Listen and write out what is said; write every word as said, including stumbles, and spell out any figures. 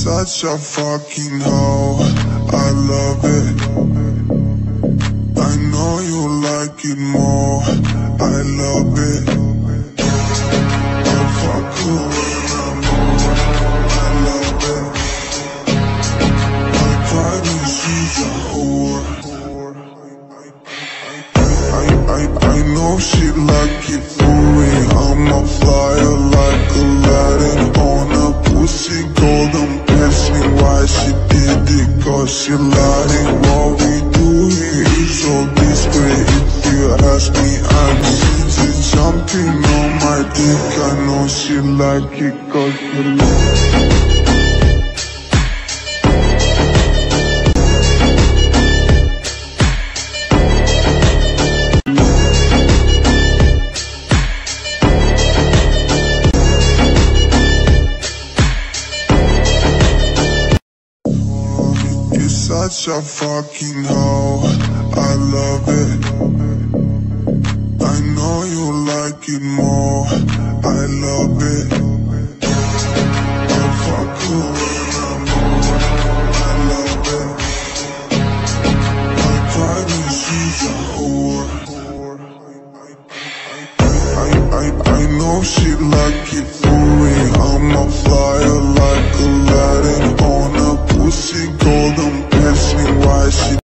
such a fucking hoe, I love it. I know you like it more, I love it. I fuck her when I'm on, I love it. I cry when she's a whore. I, I, I know she like it for me. I'm a flyer like Aladdin on a pussy golden. Why she did it, cause she lied. And what we do here is so discreet. If you ask me, I'm easy jumping on my dick. I know she like it cause she lied. Such a fucking hoe, I love it. I know you like it more, I love it. I fuck her when I'm on, I love it. I cry when she's a whore. I, I, I know she like it for me. I'm a flyer like Aladdin on a pussy golden. Why she